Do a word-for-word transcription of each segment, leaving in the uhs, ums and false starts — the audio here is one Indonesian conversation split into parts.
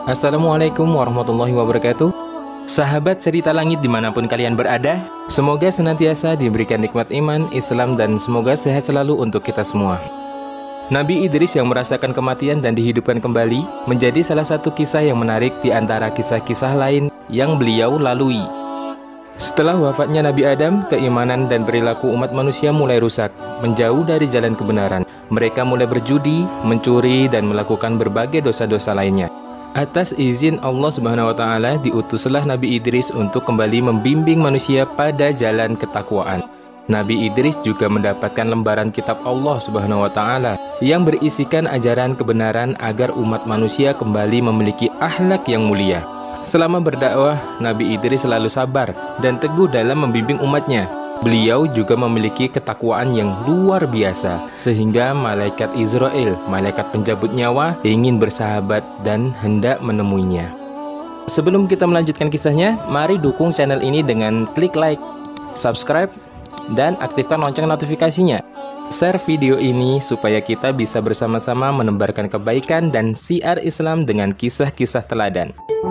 Assalamualaikum warahmatullahi wabarakatuh. Sahabat cerita langit dimanapun kalian berada, semoga senantiasa diberikan nikmat iman, Islam, dan semoga sehat selalu untuk kita semua. Nabi Idris yang merasakan kematian dan dihidupkan kembali menjadi salah satu kisah yang menarik di antara kisah-kisah lain yang beliau lalui. Setelah wafatnya Nabi Adam, keimanan dan perilaku umat manusia mulai rusak, menjauh dari jalan kebenaran. Mereka mulai berjudi, mencuri, dan melakukan berbagai dosa-dosa lainnya. Atas izin Allah Subhanahu wa Ta'ala, diutuslah Nabi Idris untuk kembali membimbing manusia pada jalan ketakwaan. Nabi Idris juga mendapatkan lembaran kitab Allah Subhanahu wa Ta'ala yang berisikan ajaran kebenaran agar umat manusia kembali memiliki akhlak yang mulia. Selama berdakwah, Nabi Idris selalu sabar dan teguh dalam membimbing umatnya. Beliau juga memiliki ketakwaan yang luar biasa, sehingga malaikat Israel, malaikat penjabut nyawa, ingin bersahabat dan hendak menemuinya. Sebelum kita melanjutkan kisahnya, mari dukung channel ini dengan klik like, subscribe, dan aktifkan lonceng notifikasinya. Share video ini supaya kita bisa bersama-sama menebarkan kebaikan dan syiar Islam dengan kisah-kisah teladan.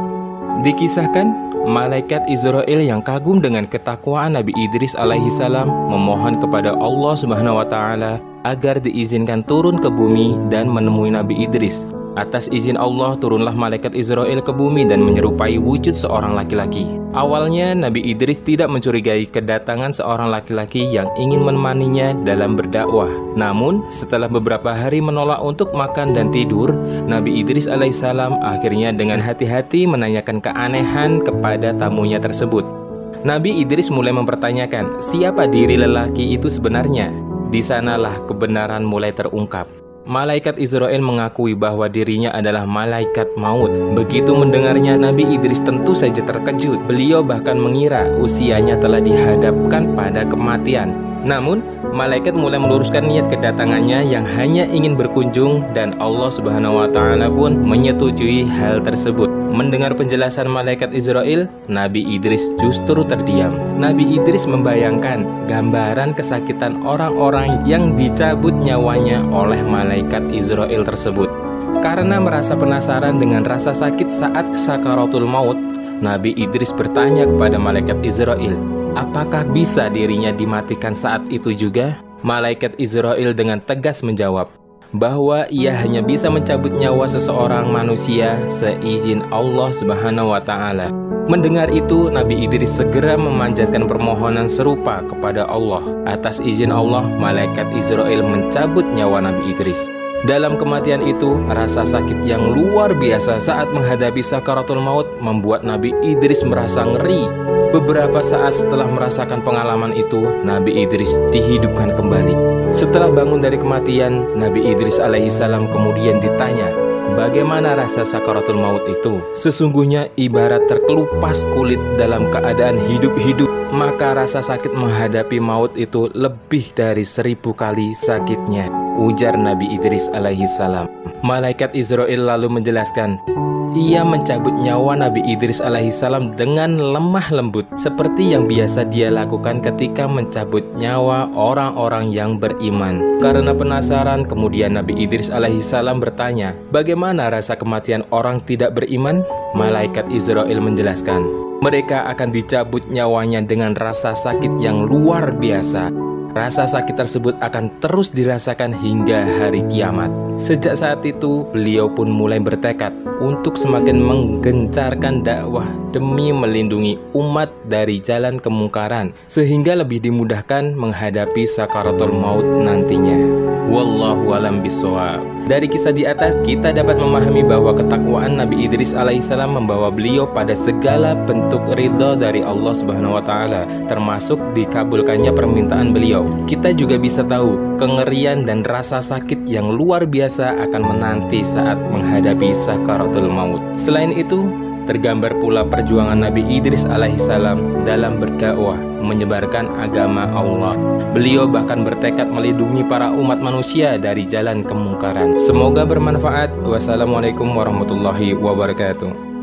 Dikisahkan, malaikat Israel yang kagum dengan ketakwaan Nabi Idris alaihi salam memohon kepada Allah Subhanahu wa Ta'ala agar diizinkan turun ke bumi dan menemui Nabi Idris. Atas izin Allah, turunlah malaikat Israel ke bumi dan menyerupai wujud seorang laki-laki. Awalnya, Nabi Idris tidak mencurigai kedatangan seorang laki-laki yang ingin menemaninya dalam berdakwah. Namun, setelah beberapa hari menolak untuk makan dan tidur, Nabi Idris alaihissalam akhirnya dengan hati-hati menanyakan keanehan kepada tamunya tersebut. Nabi Idris mulai mempertanyakan siapa diri lelaki itu sebenarnya. Di sanalah kebenaran mulai terungkap. Malaikat Israel mengakui bahwa dirinya adalah malaikat maut. Begitu mendengarnya, Nabi Idris tentu saja terkejut. Beliau bahkan mengira usianya telah dihadapkan pada kematian. Namun, malaikat mulai meluruskan niat kedatangannya yang hanya ingin berkunjung, dan Allah Subhanahu wa Ta'ala pun menyetujui hal tersebut. Mendengar penjelasan malaikat Israel, Nabi Idris justru terdiam. Nabi Idris membayangkan gambaran kesakitan orang-orang yang dicabut nyawanya oleh malaikat Israel tersebut. Karena merasa penasaran dengan rasa sakit saat sakaratul maut, Nabi Idris bertanya kepada malaikat Israel, apakah bisa dirinya dimatikan saat itu juga? Malaikat Israel dengan tegas menjawab bahwa ia hanya bisa mencabut nyawa seseorang manusia seizin Allah Subhanahu wa Ta'ala. Mendengar itu, Nabi Idris segera memanjatkan permohonan serupa kepada Allah. Atas izin Allah, malaikat Israel mencabut nyawa Nabi Idris. Dalam kematian itu, rasa sakit yang luar biasa saat menghadapi sakaratul maut membuat Nabi Idris merasa ngeri. Beberapa saat setelah merasakan pengalaman itu, Nabi Idris dihidupkan kembali. Setelah bangun dari kematian, Nabi Idris alaihissalam kemudian ditanya, bagaimana rasa sakaratul maut itu? Sesungguhnya ibarat terkelupas kulit dalam keadaan hidup-hidup, maka rasa sakit menghadapi maut itu lebih dari seribu kali sakitnya, ujar Nabi Idris alaihissalam. Malaikat Israel lalu menjelaskan, ia mencabut nyawa Nabi Idris alaihissalam dengan lemah lembut, seperti yang biasa dia lakukan ketika mencabut nyawa orang-orang yang beriman. Karena penasaran, kemudian Nabi Idris alaihissalam bertanya, bagaimana rasa kematian orang tidak beriman? Malaikat Israel menjelaskan, mereka akan dicabut nyawanya dengan rasa sakit yang luar biasa. Rasa sakit tersebut akan terus dirasakan hingga hari kiamat. Sejak saat itu, beliau pun mulai bertekad untuk semakin menggencarkan dakwah demi melindungi umat dari jalan kemungkaran, sehingga lebih dimudahkan menghadapi sakaratul maut nantinya. Wallahu alam bishawab. Dari kisah di atas, kita dapat memahami bahwa ketakwaan Nabi Idris alaihissalam membawa beliau pada segala bentuk ridha dari Allah Subhanahu wa Ta'ala, termasuk dikabulkannya permintaan beliau. Kita juga bisa tahu kengerian dan rasa sakit yang luar biasa akan menanti saat menghadapi sakaratul maut. Selain itu, tergambar pula perjuangan Nabi Idris alaihissalam dalam berdakwah menyebarkan agama Allah. Beliau bahkan bertekad melindungi para umat manusia dari jalan kemungkaran. Semoga bermanfaat. Wassalamualaikum warahmatullahi wabarakatuh.